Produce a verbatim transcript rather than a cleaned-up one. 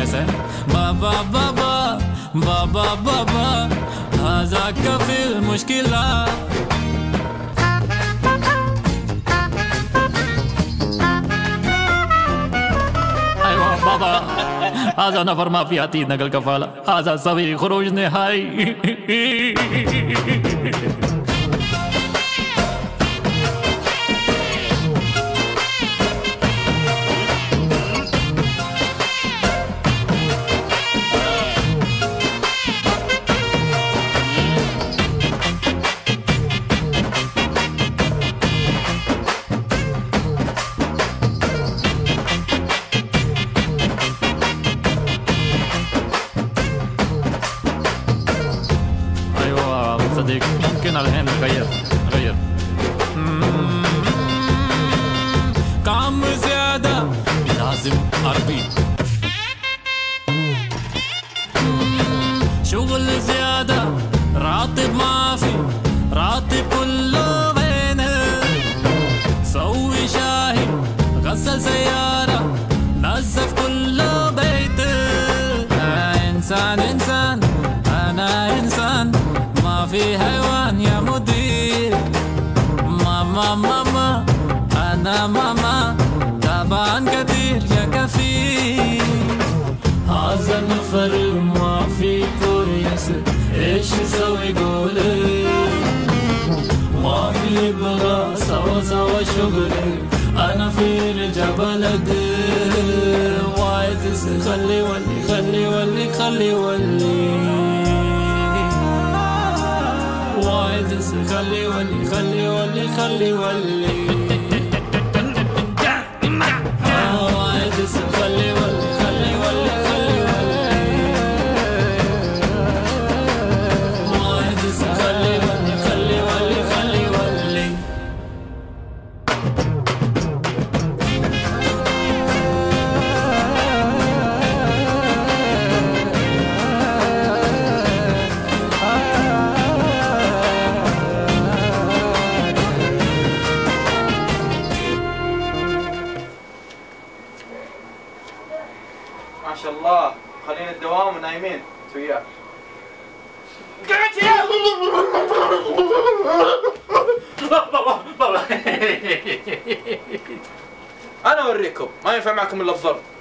कैसे बाबा बाबा बाबा बाबा هذا كفي المشكلة. أيوة بابا هذا نفر ما في عتيد نقل كفالة، هذا سبيل خروج نهائي. صديق ممكن الحين نغير نغير كم زيادة لازم أربي شغل زيادة راتب ما في راتب كله بينه سوي شاهي غسل سيارة نظف كله بيته أنا إنسان إنسان أنا إنسان ما في حيوان يا مدير ماما ماما أنا ماما تعبان كتير يا كفيل هذا النفر ما في كويس إيش يسوي قولي ما في بغى سوا سوا شغلي أنا في الجبل أدير وايد خلي ولي خلي ولي خلي ولي وايد خلي ولي خلي ولي خلي ولي وايد خلي ولي خلي ولي خلي ولي وايد خلي ولي خلي ولي خلي ولي ما شاء الله خلينا الدوام ونايمين وياك. قعدت يا بابا بابا انا اوريكم ما ينفع معكم الا الضرب.